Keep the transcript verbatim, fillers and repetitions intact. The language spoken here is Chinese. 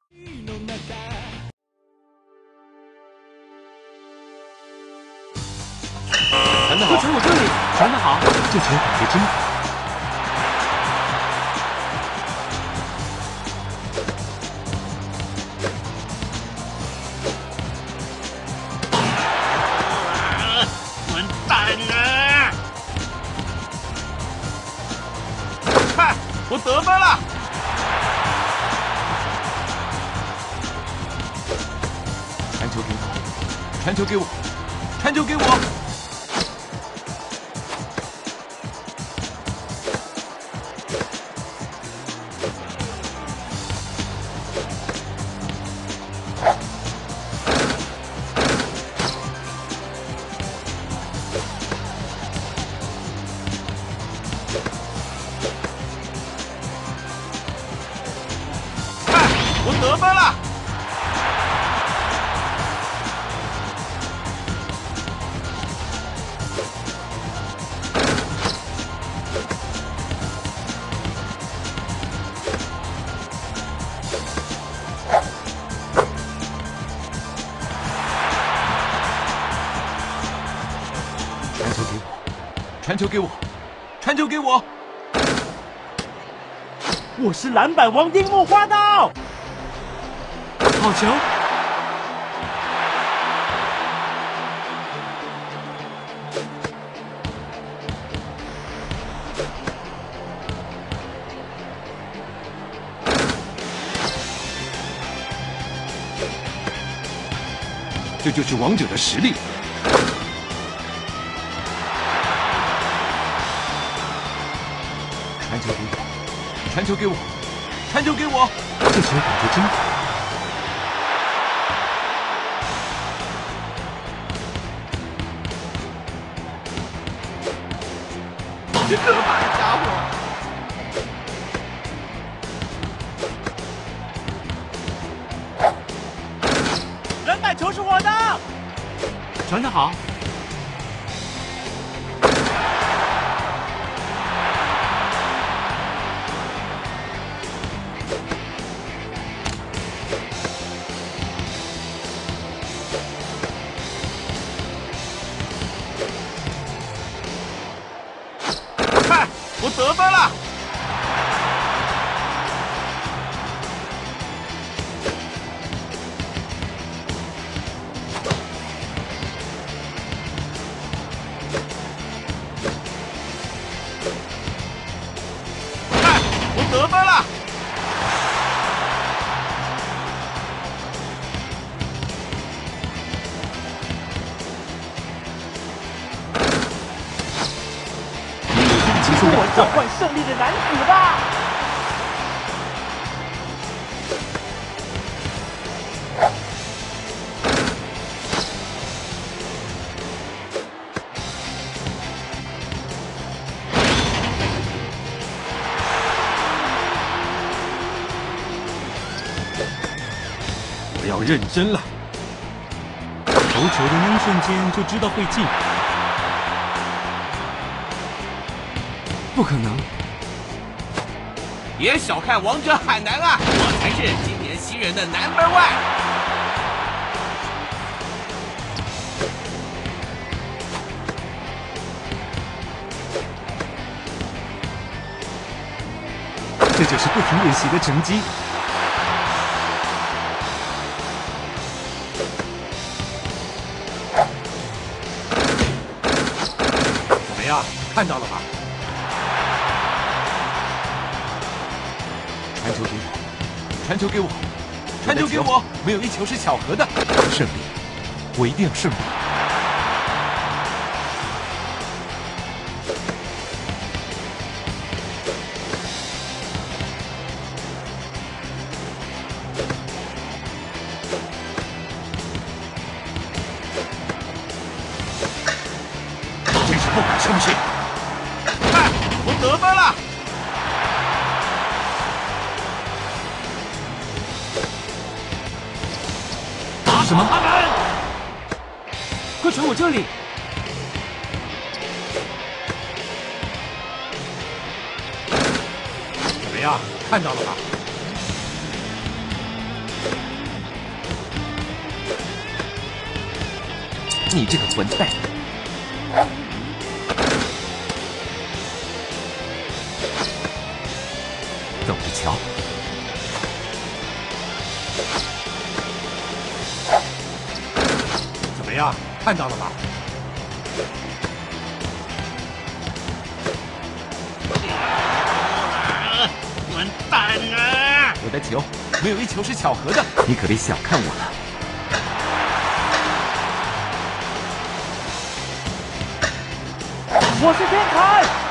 传得好， 传我这里，传得好， 这球感觉真好。 我得分了！ 传球给我，传球给我，传球给我！ 我得分了！ 传球给我，传球给我，传球给我！ 我是篮板王樱木花道。 好球！ 这就是王者的实力。传球给我，传球给我，传球给我！这球感觉真好。 这可怕的家伙！ 篮板球是我的，传得好。 我得分了！看，我得分了！ 跟我召唤胜利的男子吧！ 我要认真了。 投球的那一瞬间就知道会进。 不可能！ 别小看王者海南啊，我才是今年新人的 number one。 这就是不停练习的成绩。 怎么样？看到了吧？ 传球给我，传球给我，传球给我！没有一球是巧合的。胜利，我一定要胜利！真是不敢相信！ 看，我得分了！ 什么？阿南，快传我这里！ 怎么样？看到了吧？ 你这个混蛋！等着瞧！ 怎么样？看到了吧？ 完蛋啊！ 我的球没有一球是巧合的，你可别小看我了。 我是天才。